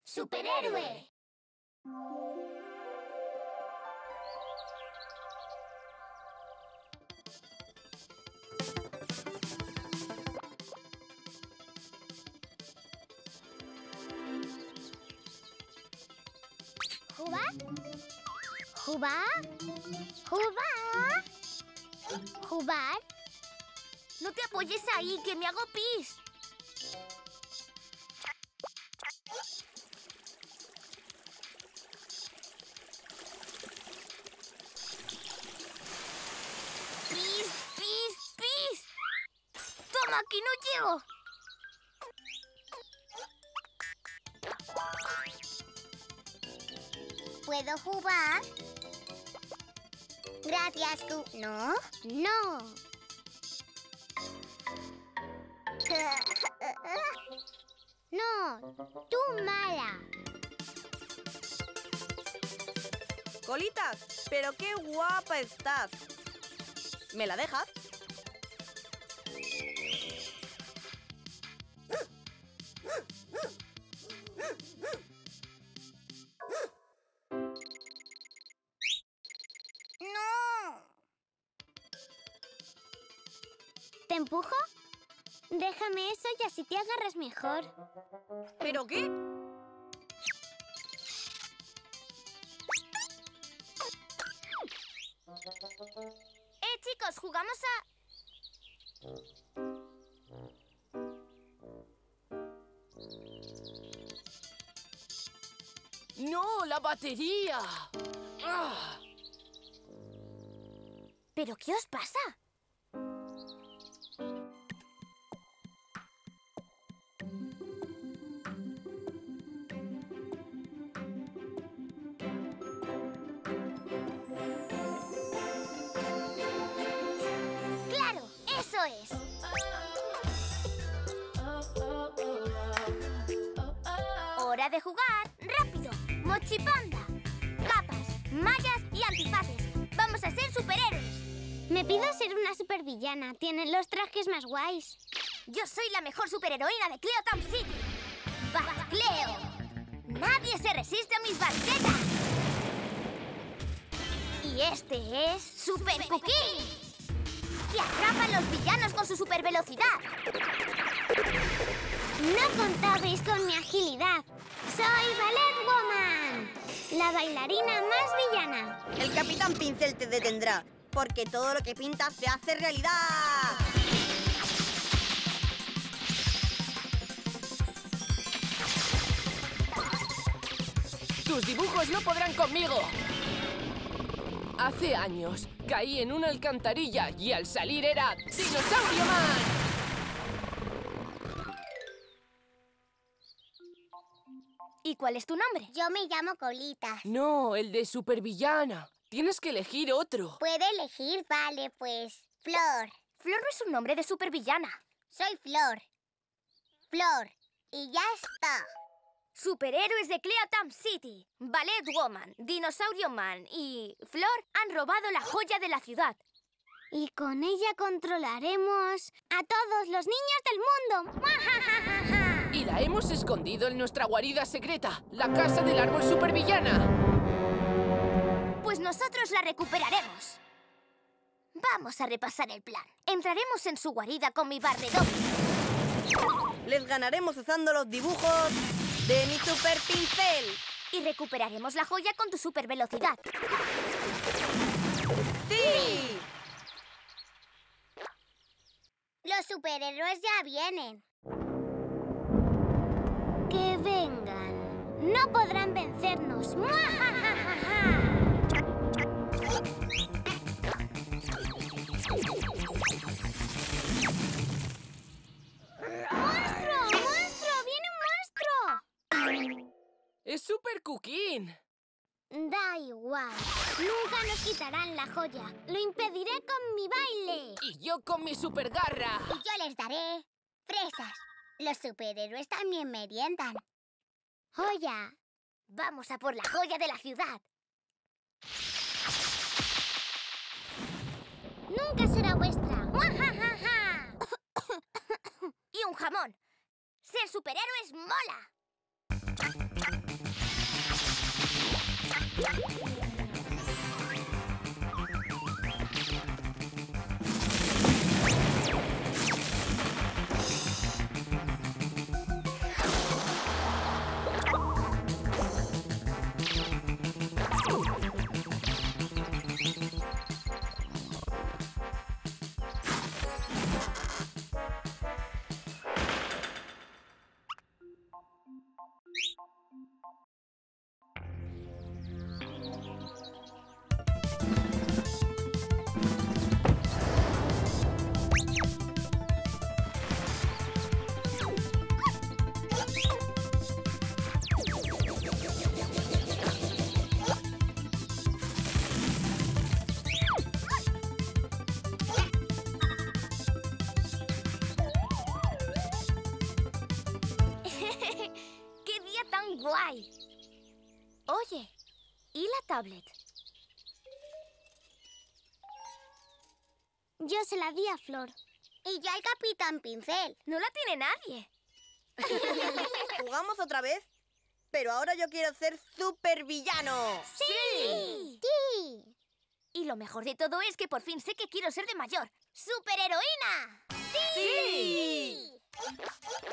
¡Superhéroe! ¿Jugar? ¿Jugar? ¿Jugar? ¿Jugar? No te apoyes ahí, que me hago pis. ¡Pis, pis, pis! ¡Toma, que no llego! ¿Puedo jugar? Gracias, Q. ¿No? No. No, tú mala. Colitas, pero qué guapa estás. ¿Me la dejas? ¡No! ¿Te empujo? Déjame eso y así te agarras mejor. ¿Pero qué? Chicos, jugamos a... ¡No, la batería! ¡Ah! ¿Pero qué os pasa? ¡Claro! ¡Eso es! ¡Hora de jugar! ¡Rápido! ¡Mochipanda! Capas, mallas y antifaces. ¡Vamos a ser superhéroes! Me pido ser una supervillana. Tienen los trajes más guays. Yo soy la mejor superheroína de Cleo Town City. ¡Batcleo! ¡Nadie se resiste a mis barquetas! Y este es Super Cookie, que atrapa a los villanos con su supervelocidad. No contabais con mi agilidad. Soy Ballet Woman, la bailarina más villana. El Capitán Pincel te detendrá, porque todo lo que pintas se hace realidad. ¡Tus dibujos no podrán conmigo! Hace años caí en una alcantarilla y al salir era Dinosaurio Man. ¿Y cuál es tu nombre? Yo me llamo Colitas. No, el de supervillana. Tienes que elegir otro. ¿Puedo elegir? Vale, pues... Flor. Flor no es un nombre de supervillana. Soy Flor. Flor. Y ya está. Superhéroes de Cleo Town City, Ballet Woman, Dinosaurio Man y Flor han robado la joya de la ciudad. Y con ella controlaremos a todos los niños del mundo. Y la hemos escondido en nuestra guarida secreta, la casa del árbol supervillana. Pues nosotros la recuperaremos. Vamos a repasar el plan. Entraremos en su guarida con mi barredor. Les ganaremos usando los dibujos de mi super pincel. Y recuperaremos la joya con tu supervelocidad. ¡Sí! Los superhéroes ya vienen. Que vengan. No podrán vencernos. ¡Monstruo! ¡Monstruo! ¡Viene un monstruo! ¡Es Super Cookie! Da igual. Nunca nos quitarán la joya. Lo impediré con mi baile. Y yo con mi super garra. Y yo les daré fresas. Los superhéroes también meriendan. ¡Joya! Vamos a por la joya de la ciudad. Nunca será vuestra. Y un jamón. Ser superhéroes mola. ¡Guay! Oye, ¿y la tablet? Yo se la di a Flor. Y yo al Capitán Pincel. No la tiene nadie. ¿Jugamos otra vez? Pero ahora yo quiero ser supervillano. ¡Sí! ¡Sí! Y lo mejor de todo es que por fin sé que quiero ser de mayor. ¡Superheroína! ¡Sí!